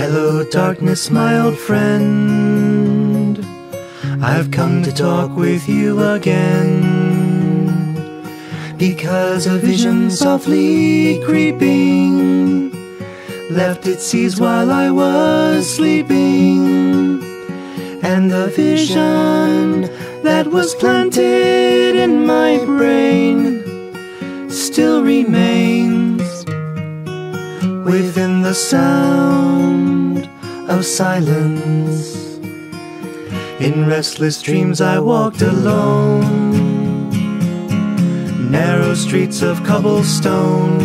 Hello darkness, my old friend, I've come to talk with you again, because a vision softly creeping left its seeds while I was sleeping, and the vision that was planted in my brain still remains within the sound of silence. In restless dreams I walked alone, narrow streets of cobblestone,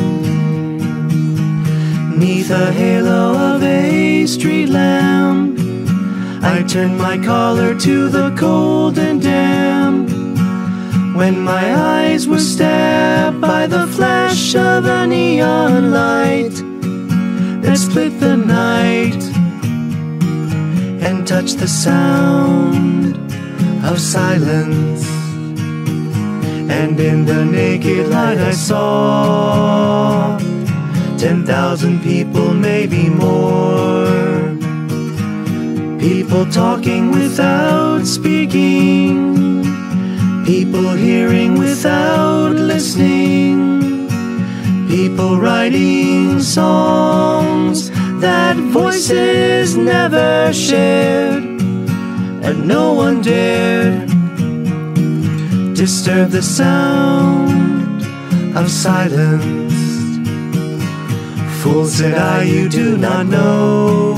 'neath a halo of a street lamp. I turned my collar to the cold and damp, when my eyes were stabbed by the flash of a neon light that split the night and touched the sound of silence. And in the naked light I saw 10,000 people, maybe more, people talking without speaking, people hearing without listening, people writing songs that voices never shared, and no one dared disturb the sound of silence. Fool, said I, you do not know,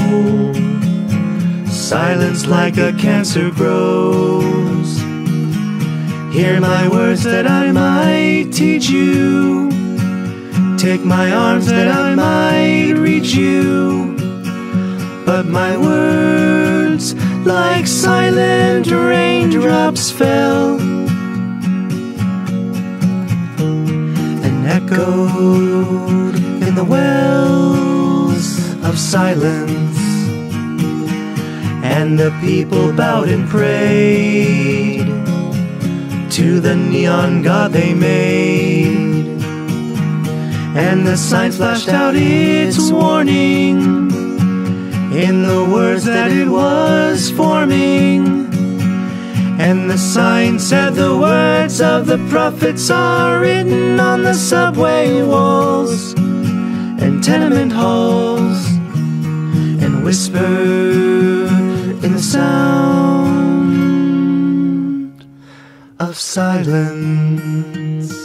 silence like a cancer grows. Hear my words that I might teach you, take my arms that I might reach you, but my words like silent raindrops fell and echoed in the wells of silence. And the people bowed and prayed to the neon god they made, and the sign flashed out its warning in the words that it was forming. And the sign said the words of the prophets are written on the subway walls and tenement halls, and whispered in the sound of silence.